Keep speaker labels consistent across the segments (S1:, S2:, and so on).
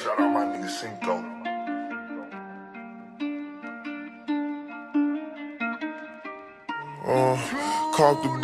S1: Shout out my nigga Cinco.
S2: Caught the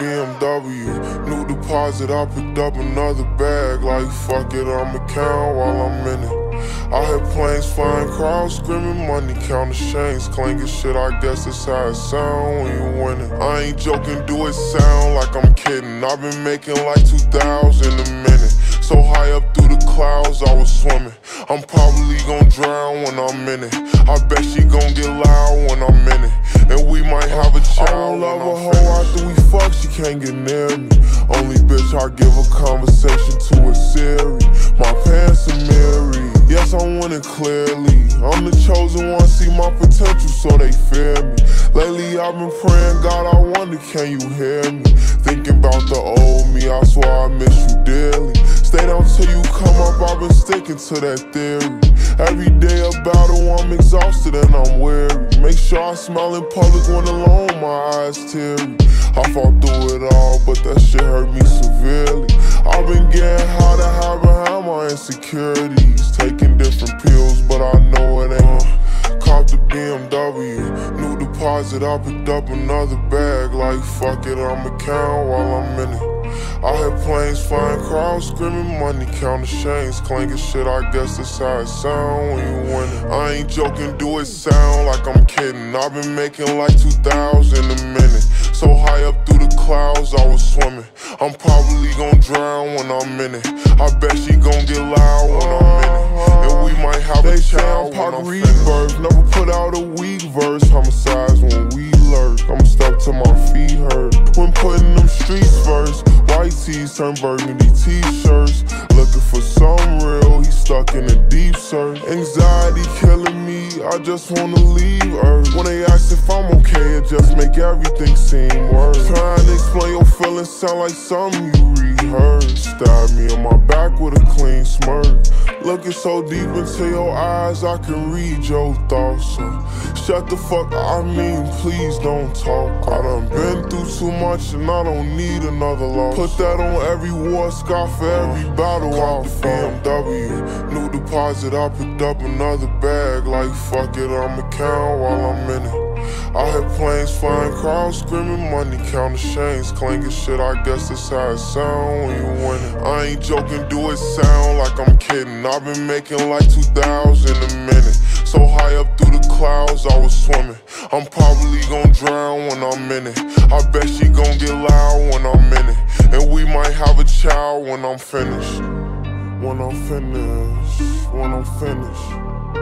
S2: BMW, new deposit, I picked up another bag. Like fuck it, I'ma count while I'm in it. I hear planes flying, crowds screaming, money counting chains clanking shit. I guess that's how it sound when you winning. I ain't joking, do it sound like I'm kidding. I've been making like 2,000 a minute. So high up through the clouds, I was swimming. I'm probably gon' drown when I'm in it. I bet she gon' get loud when I'm in it. And we might have a child. I don't love a hoe after we fuck, she can't get near me. Only bitch I give a conversation to a Siri. My pants are mirrored. Yes, I'm winning clearly. I'm the chosen one, see my potential, so they fear me. Lately I've been praying, God, I wonder, can you hear me? Thinking about the old me, I swear I miss you dearly. Stay down till you come up, I've been sticking to that theory. Every day a battle, I'm exhausted and I'm weary. Make sure I smile in public when alone, my eyes teary. I fought through it all, but that shit hurt me severely. I've been getting high to hide behind my insecurities. Taking different pills, but I know it ain't. Caught the BMW, new deposit, I picked up another bag. Like fuck it, I'ma count while I'm in it. I hear planes flying, crowds screaming, money counting chains clanking shit. I guess that's how it sound when you winning. I ain't joking, do it sound like I'm kidding. I've been making like 2,000 a minute. So high up through the clouds, I was swimming. I'm probably gon' drown when I'm in it. I bet she gon' get loud when I'm in it. And we might have a child when I'm finished. Never put out a weak verse. Homicides when we lurk. I'ma step till my feet hurt. When putting them streets first. White tees turn burgundy t-shirts. Looking for some real, he stuck in a deep search. Anxiety killing me, I just wanna leave Earth. When they ask if I'm okay, it just make everything seem worse. Trying to explain your feelings sound like something you rehearsed. Stab me in my back with a clean smirk. Looking so deep into your eyes, I can read your thoughts. So shut the fuck up, I mean, please don't talk. I done been through too much and I don't need another loss. Put that on every war scar for every battle I fought. BMW, new deposit, I picked up another bag. Like fuck it, I'ma count while I'm in it. I hear planes flying, crowds screaming, money counting chains clanking shit. I guess that's how it sound when you winning. I ain't joking, do it sound like I'm kidding. I've been making like 2,000 a minute. So high up through the clouds, I was swimming. I'm probably gon' drown when I'm in it. I bet she gon' get loud when I'm in it. And we might have a child when I'm finished. When I'm finished, when I'm finished.